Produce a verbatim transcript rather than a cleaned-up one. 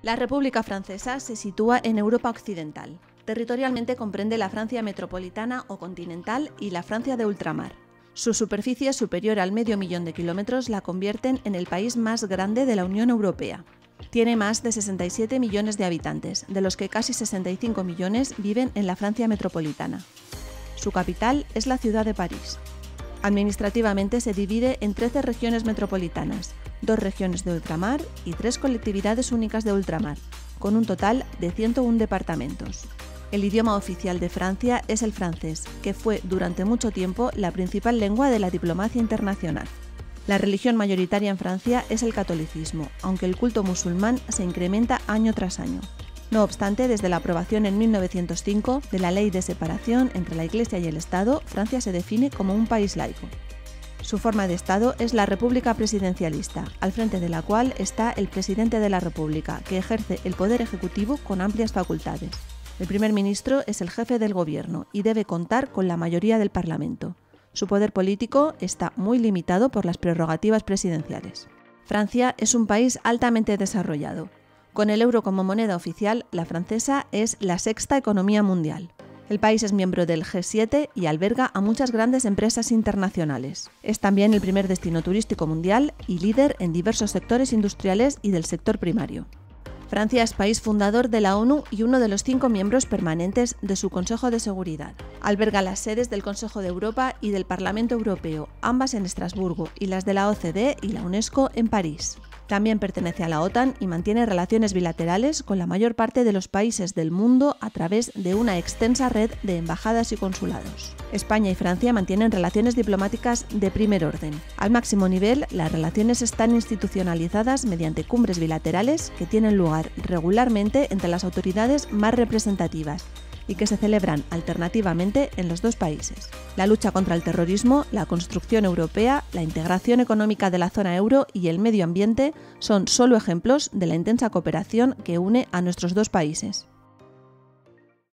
La República Francesa se sitúa en Europa occidental. Territorialmente comprende la Francia metropolitana o continental y la Francia de ultramar. Su superficie superior al medio millón de kilómetros la convierten en el país más grande de la Unión Europea. Tiene más de sesenta y siete millones de habitantes, de los que casi sesenta y cinco millones viven en la Francia metropolitana. Su capital es la ciudad de París. Administrativamente se divide en trece regiones metropolitanas, dos regiones de ultramar y tres colectividades únicas de ultramar, con un total de ciento uno departamentos. El idioma oficial de Francia es el francés, que fue durante mucho tiempo la principal lengua de la diplomacia internacional. La religión mayoritaria en Francia es el catolicismo, aunque el culto musulmán se incrementa año tras año. No obstante, desde la aprobación en mil novecientos cinco de la Ley de Separación entre la Iglesia y el Estado, Francia se define como un país laico. Su forma de Estado es la República Presidencialista, al frente de la cual está el Presidente de la República, que ejerce el poder ejecutivo con amplias facultades. El primer ministro es el jefe del gobierno y debe contar con la mayoría del Parlamento. Su poder político está muy limitado por las prerrogativas presidenciales. Francia es un país altamente desarrollado. Con el euro como moneda oficial, la francesa es la sexta economía mundial. El país es miembro del G siete y alberga a muchas grandes empresas internacionales. Es también el primer destino turístico mundial y líder en diversos sectores industriales y del sector primario. Francia es país fundador de la ONU y uno de los cinco miembros permanentes de su Consejo de Seguridad. Alberga las sedes del Consejo de Europa y del Parlamento Europeo, ambas en Estrasburgo, y las de la O C D E y la UNESCO en París. También pertenece a la OTAN y mantiene relaciones bilaterales con la mayor parte de los países del mundo a través de una extensa red de embajadas y consulados. España y Francia mantienen relaciones diplomáticas de primer orden. Al máximo nivel, las relaciones están institucionalizadas mediante cumbres bilaterales que tienen lugar regularmente entre las autoridades más representativas y que se celebran alternativamente en los dos países. La lucha contra el terrorismo, la construcción europea, la integración económica de la zona euro y el medio ambiente son solo ejemplos de la intensa cooperación que une a nuestros dos países.